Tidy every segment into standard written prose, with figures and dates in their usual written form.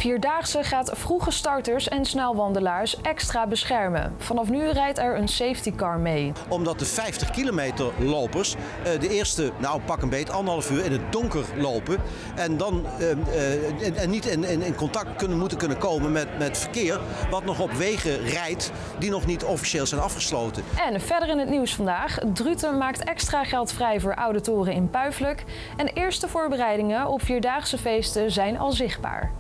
Vierdaagse gaat vroege starters en snelwandelaars extra beschermen. Vanaf nu rijdt er een safety car mee. Omdat de 50 kilometer lopers de eerste, pak een beet, 1,5 uur in het donker lopen. En dan niet in contact moeten kunnen komen met verkeer wat nog op wegen rijdt die nog niet officieel zijn afgesloten. En verder in het nieuws vandaag. Druten maakt extra geld vrij voor Oude Toren in Puiflijk. En eerste voorbereidingen op Vierdaagse feesten zijn al zichtbaar.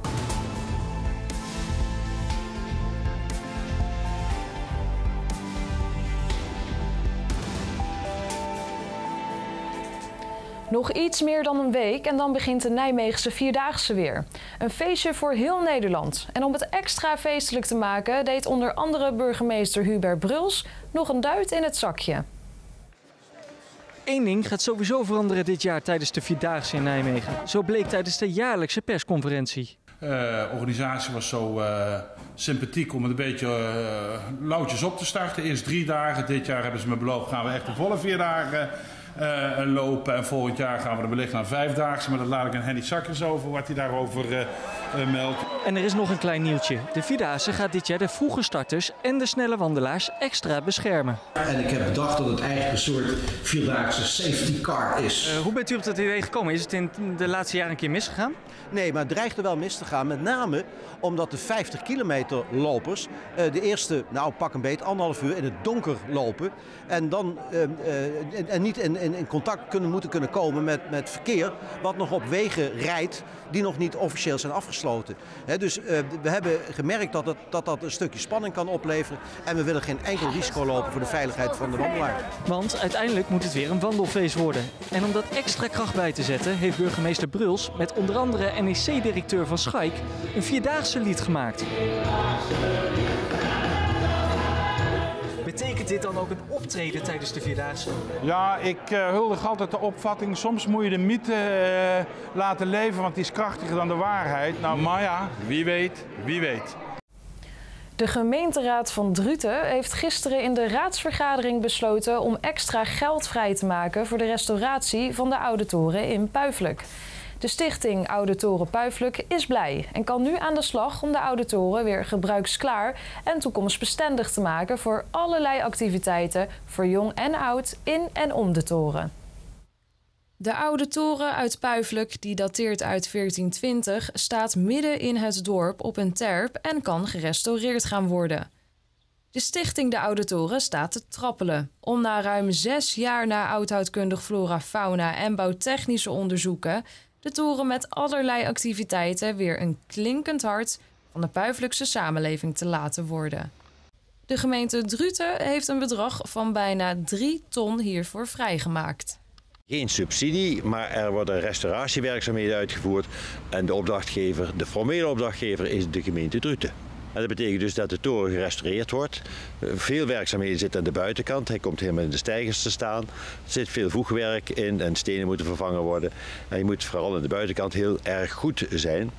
Nog iets meer dan een week en dan begint de Nijmeegse Vierdaagse weer. Een feestje voor heel Nederland. En om het extra feestelijk te maken deed onder andere burgemeester Hubert Bruls nog een duit in het zakje. Eén ding gaat sowieso veranderen dit jaar tijdens de Vierdaagse in Nijmegen. Zo bleek tijdens de jaarlijkse persconferentie. De organisatie was zo sympathiek om het een beetje lauwtjes op te starten. Eerst 3 dagen. Dit jaar hebben ze me beloofd, gaan we echt de volle 4 dagen lopen. En volgend jaar gaan we er wellicht naar 5-daagse. Maar dat laat ik aan Henny Sakkers over, wat hij daarover meldt. En er is nog een klein nieuwtje. De Vierdaagse gaat dit jaar de vroege starters en de snelle wandelaars extra beschermen. En ik heb bedacht dat het eigenlijk een soort Vierdaagse safety car is. Hoe bent u op dat idee gekomen? Is het in de laatste jaren een keer misgegaan? Nee, maar het dreigt er wel mis te gaan. Met name omdat de 50 kilometer lopers de eerste, pak een beet, 1,5 uur in het donker lopen. En dan niet in contact moeten kunnen komen met verkeer wat nog op wegen rijdt die nog niet officieel zijn afgesloten. Dus we hebben gemerkt dat een stukje spanning kan opleveren. En we willen geen enkel risico lopen voor de veiligheid van de wandelaar. Want uiteindelijk moet het weer een wandelfeest worden. En om dat extra kracht bij te zetten heeft burgemeester Bruls met onder andere NEC-directeur van Schaik een Vierdaagse lied gemaakt. Betekent dit dan ook een optreden tijdens de Vierdaagse? Ja, ik huldig altijd de opvatting. Soms moet je de mythe laten leven, want die is krachtiger dan de waarheid. Nou, maar ja, wie weet, wie weet. De gemeenteraad van Druten heeft gisteren in de raadsvergadering besloten om extra geld vrij te maken voor de restauratie van de Oude Toren in Puiflijk. De stichting Oude Toren Puiflijk is blij en kan nu aan de slag om de Oude Toren weer gebruiksklaar en toekomstbestendig te maken voor allerlei activiteiten voor jong en oud in en om de toren. De Oude Toren uit Puiflijk, die dateert uit 1420, staat midden in het dorp op een terp en kan gerestaureerd gaan worden. De stichting De Oude Toren staat te trappelen om na ruim 6 jaar na oudhoudkundig flora, fauna en bouwtechnische onderzoeken de toren met allerlei activiteiten weer een klinkend hart van de Puiflijkse samenleving te laten worden. De gemeente Druten heeft een bedrag van bijna 3 ton hiervoor vrijgemaakt. Geen subsidie, maar er worden restauratiewerkzaamheden uitgevoerd en de formele opdrachtgever is de gemeente Druten. En dat betekent dus dat de toren gerestaureerd wordt. Veel werkzaamheden zitten aan de buitenkant. Hij komt helemaal in de steigers te staan. Er zit veel voegwerk in en stenen moeten vervangen worden. En je moet vooral aan de buitenkant heel erg goed zijn.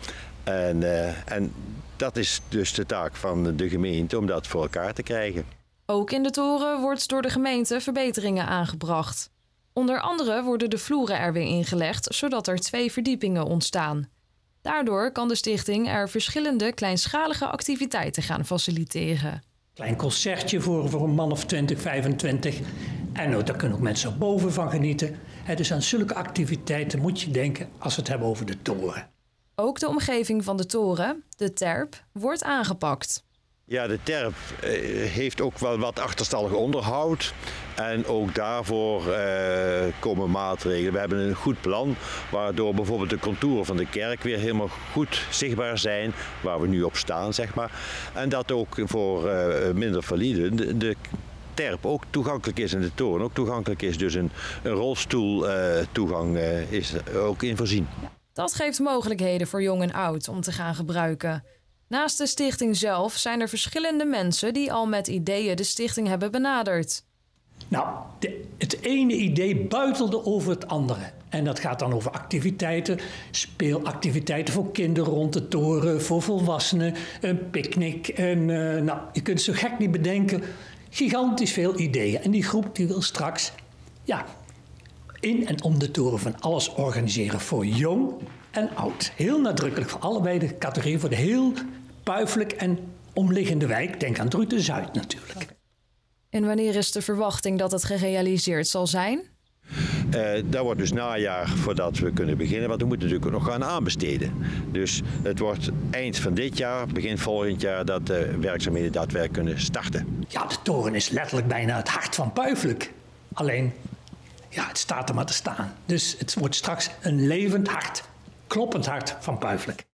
En dat is dus de taak van de gemeente om dat voor elkaar te krijgen. Ook in de toren wordt door de gemeente verbeteringen aangebracht. Onder andere worden de vloeren er weer ingelegd, zodat er 2 verdiepingen ontstaan. Daardoor kan de stichting er verschillende kleinschalige activiteiten gaan faciliteren. Klein concertje voor een man of 20, 25. En daar kunnen ook mensen boven van genieten. Dus aan zulke activiteiten moet je denken als we het hebben over de toren. Ook de omgeving van de toren, de terp, wordt aangepakt. Ja, de terp heeft ook wel wat achterstallig onderhoud. En ook daarvoor komen maatregelen. We hebben een goed plan waardoor bijvoorbeeld de contouren van de kerk weer helemaal goed zichtbaar zijn. Waar we nu op staan, zeg maar. En dat ook voor minder validen de terp ook toegankelijk is en de toren ook toegankelijk is. Dus een rolstoeltoegang is ook in voorzien. Dat geeft mogelijkheden voor jong en oud om te gaan gebruiken. Naast de stichting zelf zijn er verschillende mensen die al met ideeën de stichting hebben benaderd. Nou, het ene idee buitelde over het andere. En dat gaat dan over activiteiten, speelactiviteiten voor kinderen rond de toren, voor volwassenen, een picknick. Je kunt het zo gek niet bedenken. Gigantisch veel ideeën. En die groep die wil straks in en om de toren van alles organiseren voor jong en oud. Heel nadrukkelijk voor allebei de categorieën, voor de heel Puiflijk en omliggende wijk. Denk aan Druten-Zuid natuurlijk. En wanneer is de verwachting dat het gerealiseerd zal zijn? Dat wordt dus najaar voordat we kunnen beginnen, want we moeten natuurlijk nog gaan aanbesteden. Dus het wordt eind van dit jaar, begin volgend jaar, dat de werkzaamheden daadwerkelijk kunnen starten. Ja, de toren is letterlijk bijna het hart van Puiflijk. Alleen, ja, het staat er maar te staan. Dus het wordt straks een levend hart, kloppend hart van Puiflijk.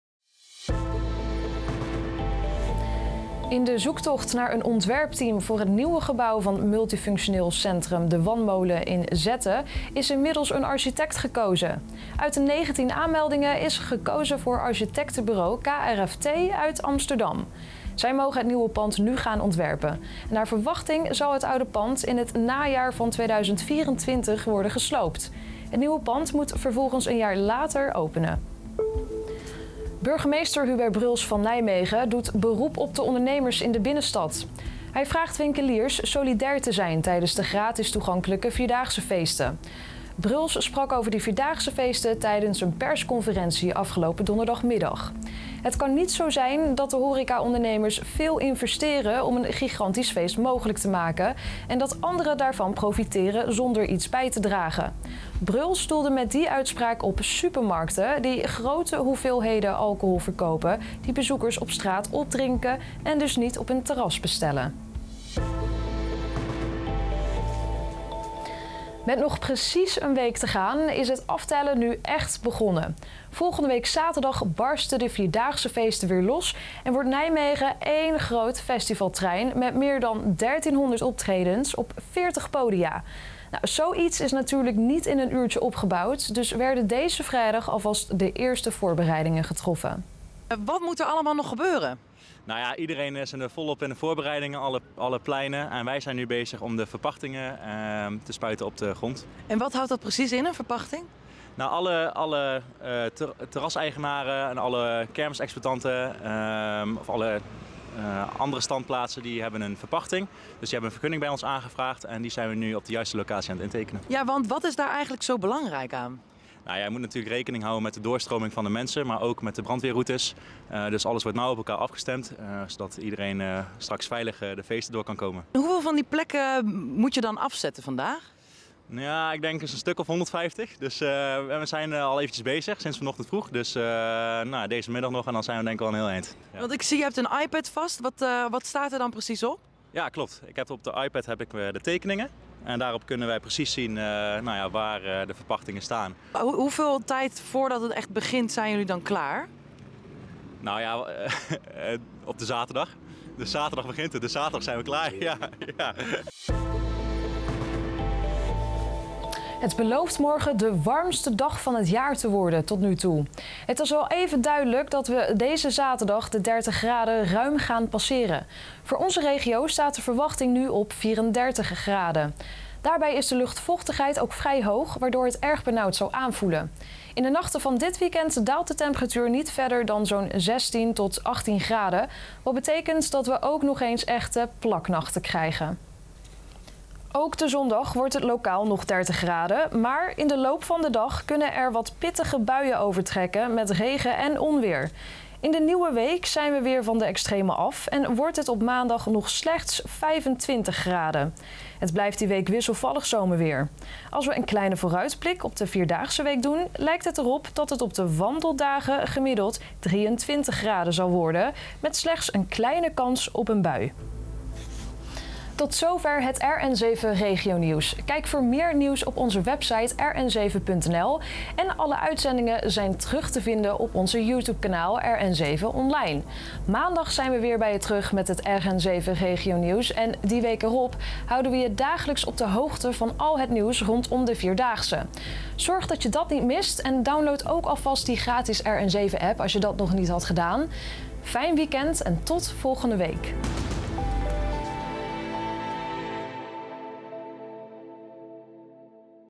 In de zoektocht naar een ontwerpteam voor het nieuwe gebouw van multifunctioneel centrum De Wanmolen in Zetten is inmiddels een architect gekozen. Uit de 19 aanmeldingen is gekozen voor architectenbureau KRFT uit Amsterdam. Zij mogen het nieuwe pand nu gaan ontwerpen. En naar verwachting zal het oude pand in het najaar van 2024 worden gesloopt. Het nieuwe pand moet vervolgens een jaar later openen. Burgemeester Hubert Bruls van Nijmegen doet beroep op de ondernemers in de binnenstad. Hij vraagt winkeliers solidair te zijn tijdens de gratis toegankelijke Vierdaagse feesten. Bruls sprak over die Vierdaagse feesten tijdens een persconferentie afgelopen donderdagmiddag. Het kan niet zo zijn dat de horecaondernemers veel investeren om een gigantisch feest mogelijk te maken en dat anderen daarvan profiteren zonder iets bij te dragen. Bruls doelde met die uitspraak op supermarkten die grote hoeveelheden alcohol verkopen, die bezoekers op straat opdrinken en dus niet op een terras bestellen. Met nog precies een week te gaan is het aftellen nu echt begonnen. Volgende week zaterdag barsten de Vierdaagse feesten weer los en wordt Nijmegen één groot festivaltrein met meer dan 1300 optredens op 40 podia. Nou, zoiets is natuurlijk niet in een uurtje opgebouwd, dus werden deze vrijdag alvast de eerste voorbereidingen getroffen. Wat moet er allemaal nog gebeuren? Nou ja, iedereen is er volop in de voorbereidingen, alle pleinen. En wij zijn nu bezig om de verpachtingen te spuiten op de grond. En wat houdt dat precies in, een verpachting? Nou, alle terraseigenaren en alle kermisexploitanten of alle andere standplaatsen die hebben een verpachting. Dus die hebben een vergunning bij ons aangevraagd en die zijn we nu op de juiste locatie aan het intekenen. Ja, want wat is daar eigenlijk zo belangrijk aan? Nou ja, je moet natuurlijk rekening houden met de doorstroming van de mensen, maar ook met de brandweerroutes. Dus alles wordt nauw op elkaar afgestemd, zodat iedereen straks veilig de feesten door kan komen. Hoeveel van die plekken moet je dan afzetten vandaag? Ja, ik denk eens een stuk of 150. Dus we zijn al eventjes bezig, sinds vanochtend vroeg. Dus deze middag nog en dan zijn we denk ik al een heel eind. Ja. Want ik zie, je hebt een iPad vast. Wat staat er dan precies op? Ja, klopt. Op de iPad heb ik de tekeningen. En daarop kunnen wij precies zien waar de verpachtingen staan. Hoeveel tijd voordat het echt begint zijn jullie dan klaar? Nou ja, op de zaterdag. De zaterdag begint het, de zaterdag zijn we klaar. Ja. Het belooft morgen de warmste dag van het jaar te worden tot nu toe. Het is al even duidelijk dat we deze zaterdag de 30 graden ruim gaan passeren. Voor onze regio staat de verwachting nu op 34 graden. Daarbij is de luchtvochtigheid ook vrij hoog, waardoor het erg benauwd zal aanvoelen. In de nachten van dit weekend daalt de temperatuur niet verder dan zo'n 16 tot 18 graden. Wat betekent dat we ook nog eens echte plaknachten krijgen. Ook de zondag wordt het lokaal nog 30 graden, maar in de loop van de dag kunnen er wat pittige buien overtrekken met regen en onweer. In de nieuwe week zijn we weer van de extreme af en wordt het op maandag nog slechts 25 graden. Het blijft die week wisselvallig zomerweer. Als we een kleine vooruitblik op de Vierdaagse week doen, lijkt het erop dat het op de wandeldagen gemiddeld 23 graden zal worden, met slechts een kleine kans op een bui. Tot zover het RN7 Regionieuws. Kijk voor meer nieuws op onze website rn7.nl. En alle uitzendingen zijn terug te vinden op onze YouTube-kanaal RN7 Online. Maandag zijn we weer bij je terug met het RN7 Regionieuws. En die week erop houden we je dagelijks op de hoogte van al het nieuws rondom de Vierdaagse. Zorg dat je dat niet mist en download ook alvast die gratis RN7-app als je dat nog niet had gedaan. Fijn weekend en tot volgende week.